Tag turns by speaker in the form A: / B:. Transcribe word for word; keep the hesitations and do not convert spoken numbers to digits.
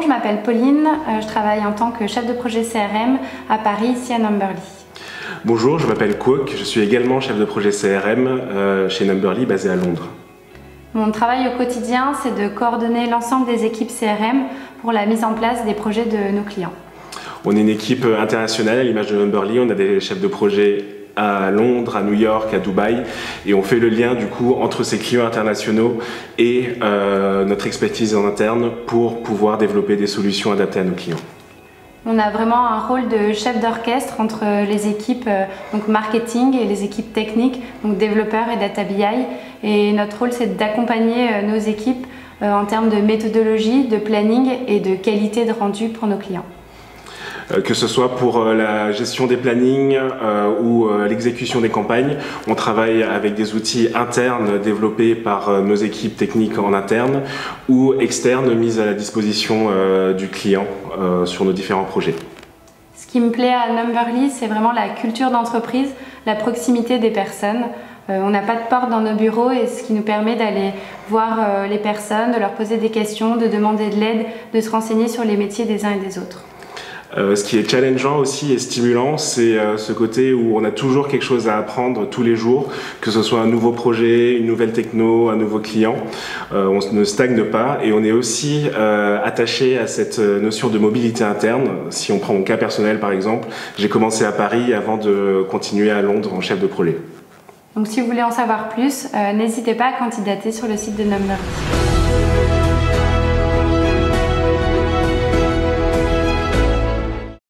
A: m'appelle Pauline, je travaille en tant que chef de projet C R M à Paris, ici à Numberly.
B: Bonjour, je m'appelle Kwok, je suis également chef de projet C R M euh, chez Numberly, basé à Londres.
A: Mon travail au quotidien, c'est de coordonner l'ensemble des équipes C R M pour la mise en place des projets de nos clients.
B: On est une équipe internationale à l'image de Numberly, on a des chefs de projet à Londres, à New York, à Dubaï, et on fait le lien du coup entre ces clients internationaux et euh, notre expertise en interne pour pouvoir développer des solutions adaptées à nos clients.
A: On a vraiment un rôle de chef d'orchestre entre les équipes euh, donc marketing et les équipes techniques, donc développeurs et data B I. Et notre rôle, c'est d'accompagner euh, nos équipes euh, en termes de méthodologie, de planning et de qualité de rendu pour nos clients.
B: Que ce soit pour la gestion des plannings euh, ou euh, l'exécution des campagnes, on travaille avec des outils internes développés par euh, nos équipes techniques en interne ou externes mises à la disposition euh, du client euh, sur nos différents projets.
A: Ce qui me plaît à Numberly, c'est vraiment la culture d'entreprise, la proximité des personnes. Euh, on n'a pas de porte dans nos bureaux et ce qui nous permet d'aller voir euh, les personnes, de leur poser des questions, de demander de l'aide, de se renseigner sur les métiers des uns et des autres.
B: Euh, ce qui est challengeant aussi et stimulant, c'est euh, ce côté où on a toujours quelque chose à apprendre tous les jours, que ce soit un nouveau projet, une nouvelle techno, un nouveau client. Euh, on ne stagne pas et on est aussi euh, attaché à cette notion de mobilité interne. Si on prend mon cas personnel par exemple, j'ai commencé à Paris avant de continuer à Londres en chef de projet.
A: Donc si vous voulez en savoir plus, euh, n'hésitez pas à candidater sur le site de Numberly.